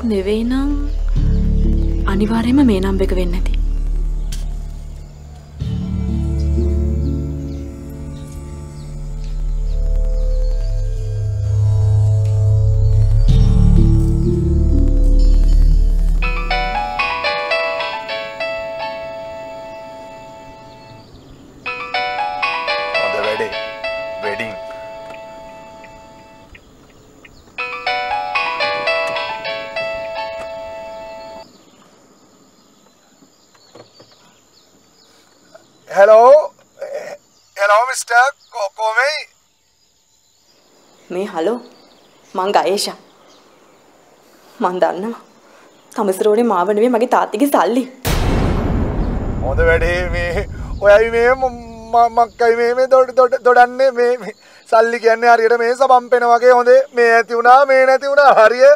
නෙවෙයි නම් අනිවාර්යයෙන්ම මේ නම් එක වෙන්නේ නැති. Hello Mr. Komei. මේ හලෝ මං ගයේෂා. මං දන්නවා. තමසරෝනේ මාව නෙවෙයි මගේ තාත්තගේ සල්ලි. හොඳ වැඩේ මේ ඔයයි මේ මක්කයි මේ දොඩන්නේ මේ සල්ලි කියන්නේ හරියට මේ සබම්පෙන වගේ හොඳේ මේ ඇති වුණා මේ නැති වුණා හරිය.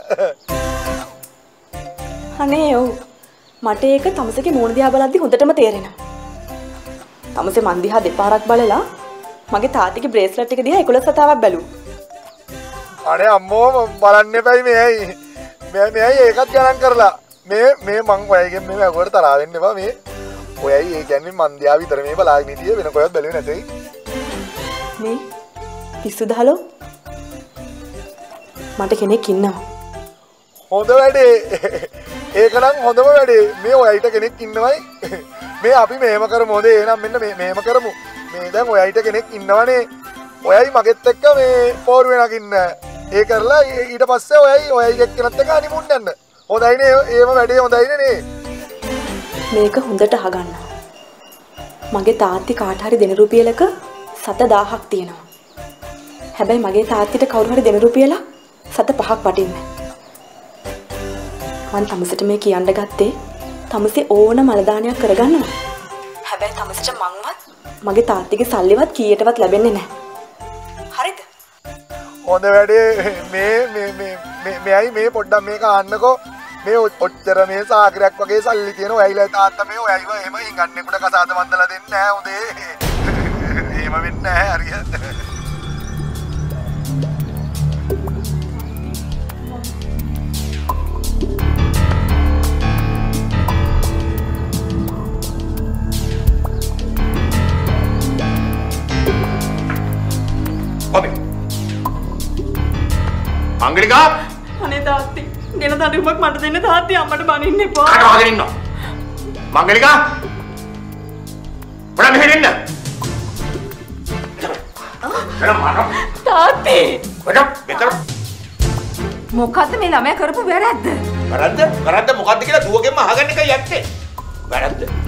අනේ ඔව්. මට ඒක තමසගේ මූණ දිහා බලද්දි හොඳටම තේරෙනවා. තමසේ මන් දිහා දෙපාරක් බලලා මගේ තාත්තගේ බ්‍රේස්ලට් එක දිහා 11 සතාවක් බැලුවා. අනේ අම්මෝ බලන්න එපයි මේයි. මේයි ඒකත් ගණන් කරලා. මේ මං ඔයගෙන් මේ අගොඩ තරහා වෙන්න එපා මේ. ඔයයි ඒ කියන්නේ මන් දිහා විතර මේ බලාගෙන හිටියේ වෙන කොහෙවත් බැලුවේ නැතේ. මේ පිස්සු දහලෝ. මට කෙනෙක් ඉන්නවා. හොඳ වැඩේ. ඒක නම් හොඳම වැඩේ. මේ ඔයයිට කෙනෙක් ඉන්නවයි. මේ අපි මෙහෙම කරමු හොඳේ එහෙනම් මෙන්න මෙහෙම කරමු මේ දැන් ඔයයිට කෙනෙක් ඉන්නවනේ ඔයයි මගෙත් එක්ක මේ පෝරුවේ නගින්න ඒ කරලා ඊට පස්සේ ඔයයි එක්කෙනත් එක්ක හනිමුන් යන්න හොඳයිනේ ඒව වැඩේ හොඳයිනේ නේ මේක හොඳට අහගන්න මගේ තාත්ති කාට හරි දෙන රුපියලක 7,000ක් තියෙනවා හැබැයි මගේ තාත්තිට කවුරු හරි දෙන රුපියල 7,5ක් වටින්නේ මං තමසට මේ කියන්න ගත්තේ තමසේ ඕන මලදානයක් කරගන්නවා. හැබැයි තමසට මංවත් මගේ තාත්තිගේ සල්ලිවත් කීයටවත් ලැබෙන්නේ නැහැ. හරිද? හොඳ වැඩේ මෙයි මේ පොඩ්ඩක් මේක අහන්නකෝ. මේ ඔච්චර මේ සාගරයක් වගේ සල්ලි තියෙන ඔයයිලා තාත්තා මේ ඔයයිව එහෙම හිඟන්නේකට කසාද වන්දලා දෙන්නේ නැහැ හොඳේ. එහෙම වෙන්නේ නැහැ හරියට. Angelika? අනේ තාත්ති, ගෙන දඬුවමක් මට දෙන්න තාත්ති අම්මට බනින්න එපා. කටවගෙන ඉන්නවා. Angelika? ඔයා මෙහෙට එන්න. තාත්ති. මෙතන. මොකද්ද මේ ළමයා කරපු වැරද්ද? වැරද්ද මොකද්ද කියලා දුවගෙන්ම අහගන්න එකයි යන්නේ. වැරද්ද.